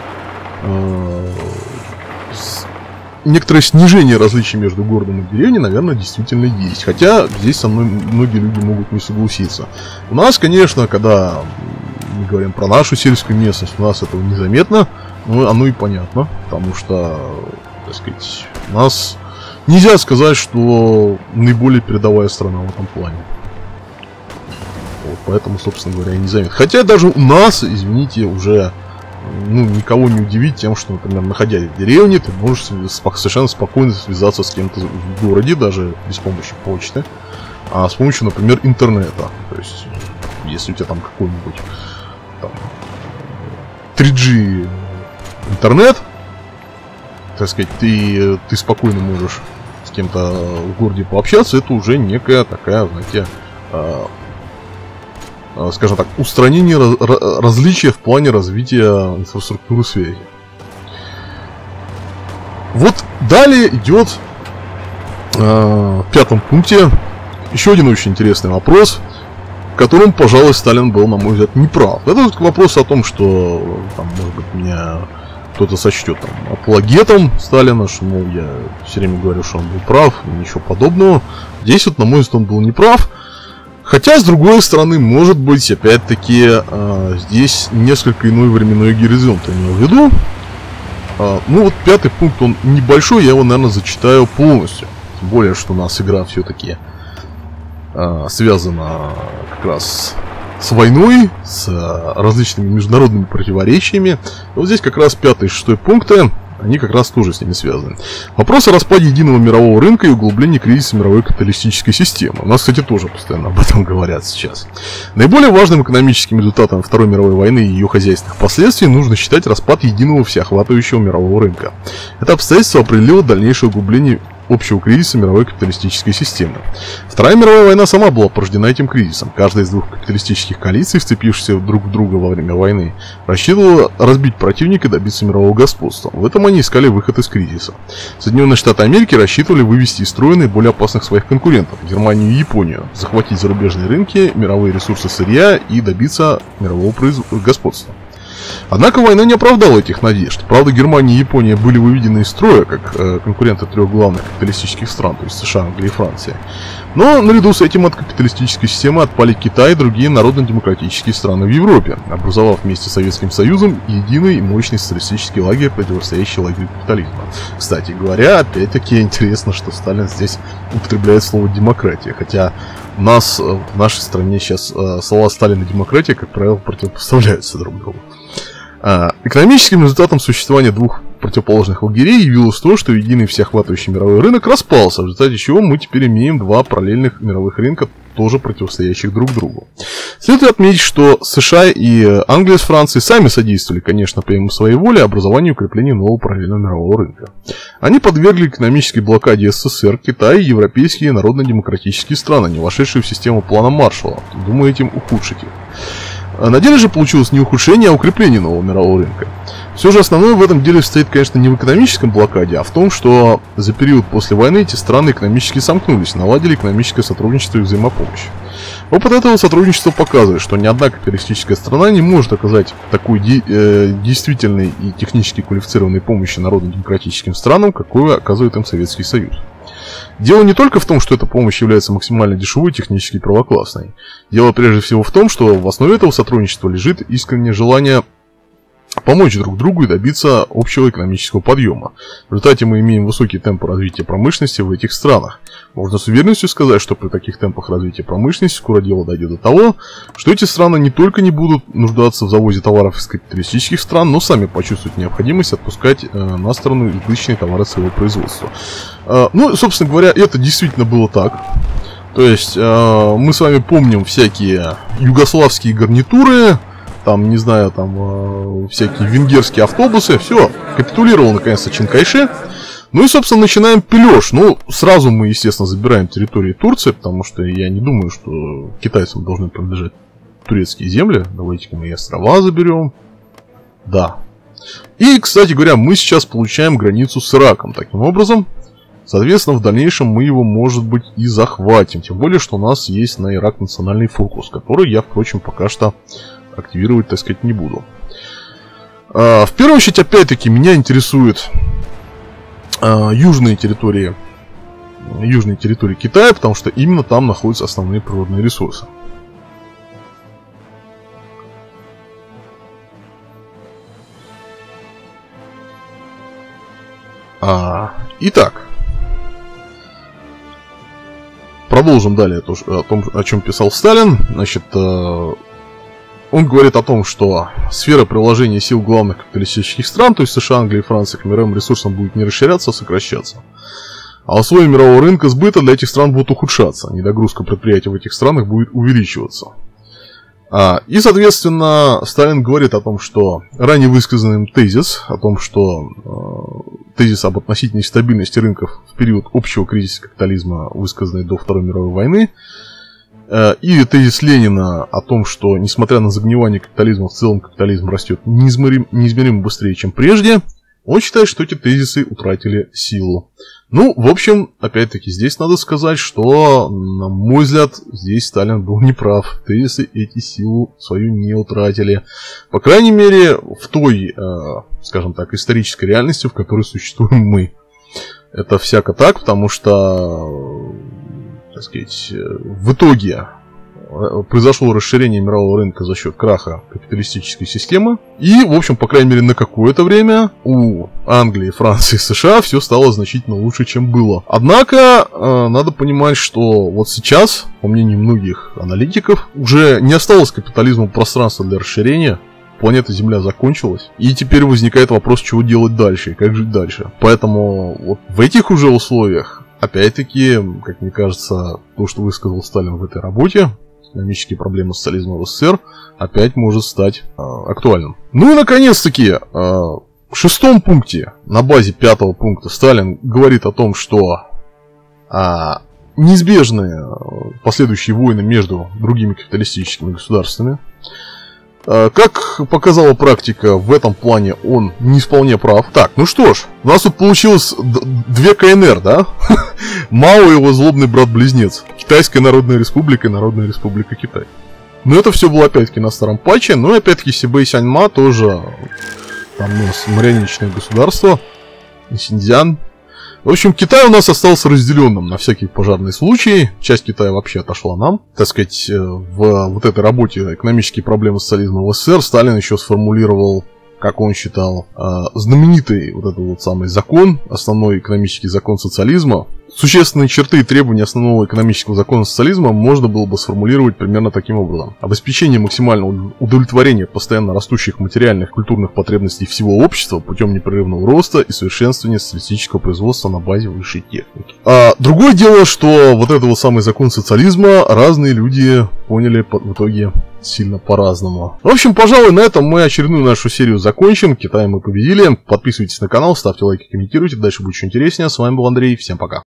Speaker 1: некоторое снижение различий между городом и деревней, наверное, действительно есть. Хотя здесь со мной многие люди могут не согласиться. У нас, конечно, когда мы говорим про нашу сельскую местность, у нас этого незаметно. Ну, оно и понятно, потому что, так сказать, у нас нельзя сказать, что наиболее передовая страна в этом плане. Вот, поэтому, собственно говоря, и не заметно. Хотя даже у нас, извините, уже, ну, никого не удивить тем, что, например, находясь в деревне, ты можешь совершенно спокойно связаться с кем-то в городе, даже без помощи почты, а с помощью, например, интернета. То есть, если у тебя там какой-нибудь там 3G интернет, так сказать, ты спокойно можешь с кем-то в городе пообщаться, это уже некая такая, знаете, скажем так, устранение различия в плане развития инфраструктуры связи. Вот далее идет в 5 пункте еще один очень интересный вопрос, в котором, пожалуй, Сталин был, на мой взгляд, неправ. Это вопрос о том, что, там, может быть, меня кто-то сочтет там апологетом Сталина, что, мол, я все время говорю, что он был прав, и ничего подобного. Здесь вот, на мой взгляд, он был неправ. Хотя, с другой стороны, может быть, опять-таки, здесь несколько иной временной горизонт я имел в виду. Ну вот 5 пункт, он небольшой, я его, наверное, зачитаю полностью. Тем более, что у нас игра все-таки связана как раз с войной, с различными международными противоречиями. И вот здесь как раз 5 и 6 пункты, они как раз тоже с ними связаны. Вопрос о распаде единого мирового рынка и углублении кризиса мировой капиталистической системы. У нас, кстати, тоже постоянно об этом говорят сейчас. Наиболее важным экономическим результатом Второй мировой войны и ее хозяйственных последствий нужно считать распад единого всеохватывающего мирового рынка. Это обстоятельство определило дальнейшее углубление общего кризиса мировой капиталистической системы. Вторая мировая война сама была порождена этим кризисом. Каждая из двух капиталистических коалиций, вцепившихся друг в друга во время войны, рассчитывала разбить противника и добиться мирового господства. В этом они искали выход из кризиса. Соединенные Штаты Америки рассчитывали вывести из строя наиболее опасных своих конкурентов – Германию и Японию, захватить зарубежные рынки, мировые ресурсы сырья и добиться мирового господства. Однако война не оправдала этих надежд. Правда, Германия и Япония были выведены из строя как конкуренты трех главных капиталистических стран, то есть США, Англия и Франция. Но наряду с этим от капиталистической системы отпали Китай и другие народно-демократические страны в Европе, образовав вместе с Советским Союзом единый и мощный социалистический лагерь, противостоящий лагерю капитализма. Кстати говоря, опять-таки интересно, что Сталин здесь употребляет слово «демократия», хотя у нас в нашей стране сейчас слова Сталина и демократия, как правило, противопоставляются друг другу. Экономическим результатом существования двух противоположных лагерей явилось то, что единый всеохватывающий мировой рынок распался, в результате чего мы теперь имеем два параллельных мировых рынка, тоже противостоящих друг другу. Следует отметить, что США и Англия с Францией сами содействовали, конечно, помимо своей воли, образованию и укреплению нового параллельного мирового рынка. Они подвергли экономической блокаде СССР, Китай и европейские народно-демократические страны, не вошедшие в систему плана Маршалла, думая этим ухудшить их. На деле же получилось не ухудшение, а укрепление нового мирового рынка. Все же основное в этом деле стоит, конечно, не в экономическом блокаде, а в том, что за период после войны эти страны экономически сомкнулись, наладили экономическое сотрудничество и взаимопомощь. Опыт этого сотрудничества показывает, что ни одна капиталистическая страна не может оказать такой действительной и технически квалифицированной помощи народно-демократическим странам, какую оказывает им Советский Союз. Дело не только в том, что эта помощь является максимально дешевой и технически первоклассной. Дело прежде всего в том, что в основе этого сотрудничества лежит искреннее желание помочь друг другу и добиться общего экономического подъема. В результате мы имеем высокие темпы развития промышленности в этих странах. Можно с уверенностью сказать, что при таких темпах развития промышленности скоро дело дойдет до того, что эти страны не только не будут нуждаться в завозе товаров из капиталистических стран, но сами почувствуют необходимость отпускать на страну избыточные товары своего производства. Ну, собственно говоря, это действительно было так. То есть, мы с вами помним всякие югославские гарнитуры, там, не знаю, там, всякие венгерские автобусы, все, капитулировал наконец-то Чин Кайши. Ну и, собственно, начинаем пилёж. Ну, сразу мы, естественно, забираем территорию Турции, потому что я не думаю, что китайцам должны принадлежать турецкие земли. Давайте-ка мы и острова заберем. Да. И, кстати говоря, мы сейчас получаем границу с Ираком таким образом. Соответственно, в дальнейшем мы его, может быть, и захватим. Тем более, что у нас есть на Ирак национальный фокус, который я, впрочем, пока что активировать, так сказать, не буду. В первую очередь, опять-таки, меня интересуют южные территории Китая, потому что именно там находятся основные природные ресурсы. Итак, продолжим далее о том, о чем писал Сталин. Значит, он говорит о том, что сфера приложения сил главных капиталистических стран, то есть США, Англии и Франции, к мировым ресурсам будет не расширяться, а сокращаться. А условия мирового рынка сбыта для этих стран будут ухудшаться. Недогрузка предприятий в этих странах будет увеличиваться. И, соответственно, Сталин говорит о том, что ранее высказанный тезис, о том, что тезис об относительной стабильности рынков в период общего кризиса капитализма, высказанный до Второй мировой войны, и тезис Ленина о том, что, несмотря на загнивание капитализма, в целом капитализм растет неизмеримо быстрее, чем прежде, он считает, что эти тезисы утратили силу. Ну, в общем, опять-таки, здесь надо сказать, что, на мой взгляд, здесь Сталин был неправ. Тезисы эти силу свою не утратили. По крайней мере, в той, скажем так, исторической реальности, в которой существуем мы. Это всяко так, потому что, так сказать, в итоге произошло расширение мирового рынка за счет краха капиталистической системы. И, в общем, по крайней мере, на какое-то время у Англии, Франции и США все стало значительно лучше, чем было. Однако, надо понимать, что вот сейчас, по мнению многих аналитиков, уже не осталось капитализму пространства для расширения. Планета Земля закончилась. И теперь возникает вопрос, чего делать дальше и как жить дальше. Поэтому вот в этих уже условиях, опять-таки, как мне кажется, то, что высказал Сталин в этой работе, экономические проблемы социализма в СССР, опять может стать актуальным. Ну и наконец-таки, в 6-м пункте, на базе 5-го пункта, Сталин говорит о том, что неизбежны последующие войны между другими капиталистическими государствами. Как показала практика, в этом плане он не вполне прав. Так, ну что ж, у нас тут получилось две КНР, да? Мао и его злобный брат-близнец. Китайская Народная Республика и Народная Республика Китай. Но это все было опять-таки на старом патче. Ну и опять-таки Сибэй Сяньма тоже. Там у нас марионеточное государство. И Синьцзян. В общем, Китай у нас остался разделенным на всякие пожарные случаи. Часть Китая вообще отошла нам. Так сказать, в вот этой работе «Экономические проблемы социализма в СССР» Сталин еще сформулировал, как он считал, знаменитый вот этот вот самый закон, основной экономический закон социализма, Существенные черты и требования основного экономического закона социализма можно было бы сформулировать примерно таким образом. Обеспечение максимального удовлетворения постоянно растущих материальных и культурных потребностей всего общества путем непрерывного роста и совершенствования социалистического производства на базе высшей техники. А другое дело, что вот этот вот самый закон социализма разные люди поняли в итоге сильно по-разному. В общем, пожалуй, на этом мы очередную нашу серию закончим. Китай мы победили. Подписывайтесь на канал, ставьте лайки, комментируйте. Дальше будет еще интереснее. С вами был Андрей. Всем пока.